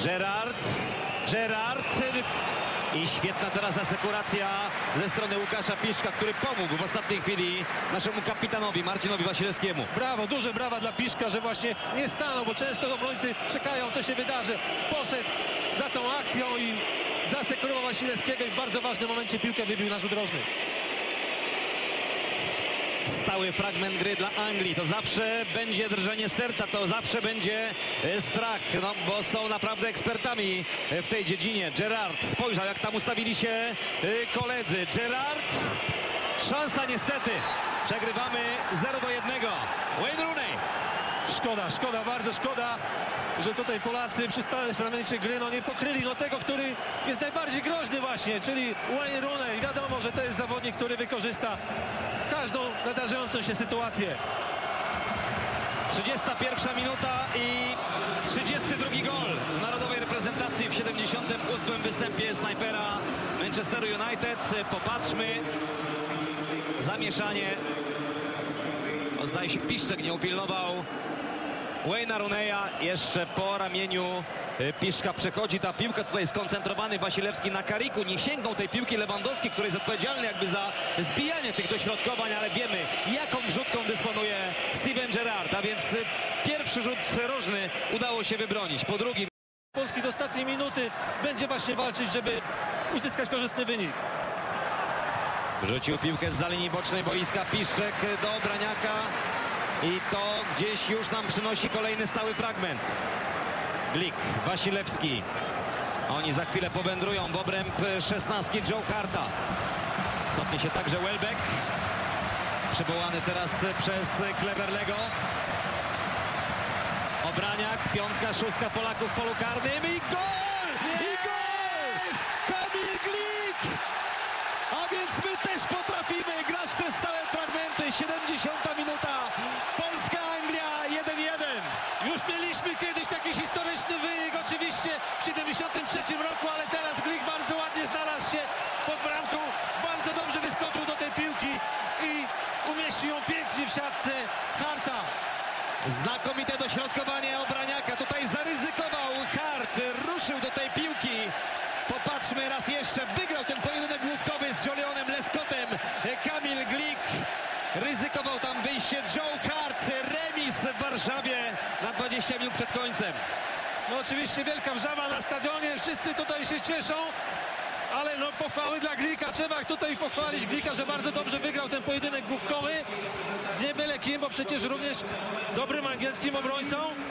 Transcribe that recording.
Gerard. I świetna teraz asekuracja ze strony Łukasza Piszczka, który pomógł w ostatniej chwili naszemu kapitanowi Marcinowi Wasilewskiemu. Brawo, duże brawa dla Piszczka, że właśnie nie stanął, bo często obrońcy czekają, co się wydarzy. Poszedł za tą akcją i zasekurował Wasilewskiego i w bardzo ważnym momencie piłkę wybił na rzut rożny. Stały fragment gry dla Anglii. To zawsze będzie drżenie serca, to zawsze będzie strach, no bo są naprawdę ekspertami w tej dziedzinie. Gerard spojrzał, jak tam ustawili się koledzy. Gerard, szansa niestety. Przegrywamy 0-1. Wayne Rooney. Szkoda, bardzo szkoda, że tutaj Polacy przy stałym fragmencie gry nie pokryli tego, który jest najbardziej groźny właśnie, czyli Wayne Rooney. Wiadomo, że to jest zawodnik, który wykorzysta każdą nadarzającą się sytuację. 31 minuta i 32 gol w narodowej reprezentacji w 78 występie snajpera Manchesteru United. Popatrzmy. Zamieszanie. Zdaje się, Piszczek nie upilnował Wayne'a Rooneya. Jeszcze po ramieniu Piszczka przechodzi ta piłka. Tutaj skoncentrowany Wasilewski na Kariku. Nie sięgnął tej piłki Lewandowski, który jest odpowiedzialny jakby za zbijanie tych dośrodkowań, ale wiemy, jaką wrzutką dysponuje Steven Gerrard. A więc pierwszy rzut rożny udało się wybronić. Po drugim Polski do ostatniej minuty będzie właśnie walczyć, żeby uzyskać korzystny wynik. Wrzucił piłkę zza linii bocznej boiska Piszczek do Braniaka. I to gdzieś już nam przynosi kolejny stały fragment. Glik, Wasilewski. Oni za chwilę powędrują w obręb 16 Joe Harta. Cofnie się także Welbeck. Przywołany teraz przez Cleverlego. Obraniak, piątka, szóstka Polaków w polu karnym i gol! I gol! Kamil Glik! A więc my też potrafimy grać te stałe fragmenty. 70 minuta. Polska-Anglia 1-1. Już mieliśmy kiedyś taki historyczny wynik, oczywiście w 73 roku, ale teraz Glik bardzo ładnie znalazł się pod bramką. Bardzo dobrze wyskoczył do tej piłki i umieścił ją pięknie w siatce Harta. Znakomite dośrodkowanie Obraniaka. Tutaj zaryzykował Hart. Ruszył do tej piłki. Popatrzmy raz jeszcze. Wygrał ten pojedynek główkowy z Jolionem Lescottem. Kamil Glik ryzykował tam wyjście. Joe Hart. Remis w Warszawie na 20 minut przed końcem. No oczywiście wielka wrzawa na stadionie. Wszyscy tutaj się cieszą. Ale pochwały dla Glika. Trzeba tutaj pochwalić Glika, że bardzo dobrze wygrał ten pojedynek główkowy. Z nie byle kim, bo przecież również dobrym angielskim obrońcą.